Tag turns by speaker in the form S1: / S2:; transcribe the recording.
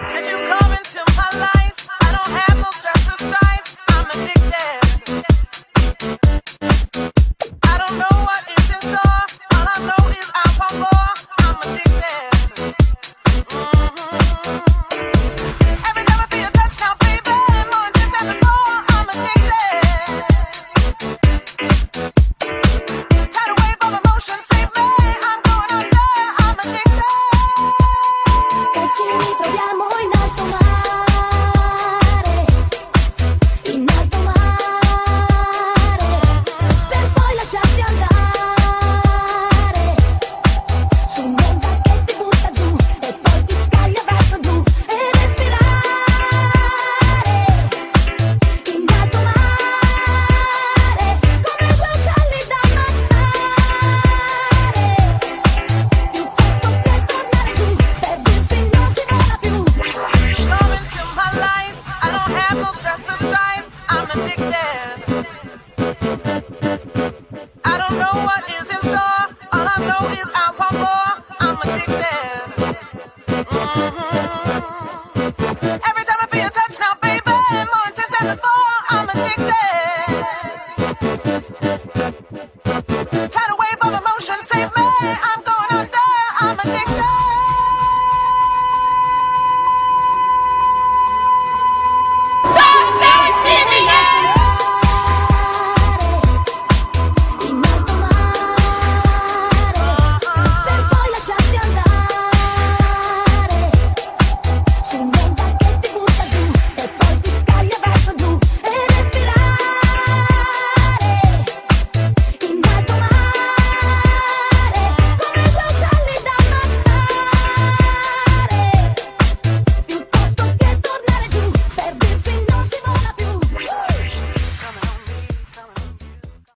S1: Since you come into my life, I don't have no stress or strife. I'm addicted. I don't know what is in store. All I know is I want more. I'm addicted. Every time I feel your touch now, baby, more than just as before. I'm addicted. Tidal wave of emotion, save me. I'm going under. I'm addicted.
S2: E ci ritroviamo in alto mare, per poi lasciarsi andare su un'onda che ti butta giù e poi ti scaglia verso giù e respirare in alto mare come due uccelli da ammazzare, piuttosto che tornare giù per dirsi non si vola più.
S1: Come into my life, I don't have no stress or strife. I'm addicted. I don't know what is in store. All I know is I want more. I'm addicted. Every time I feel your touch now, baby, more intense than before. I'm addicted.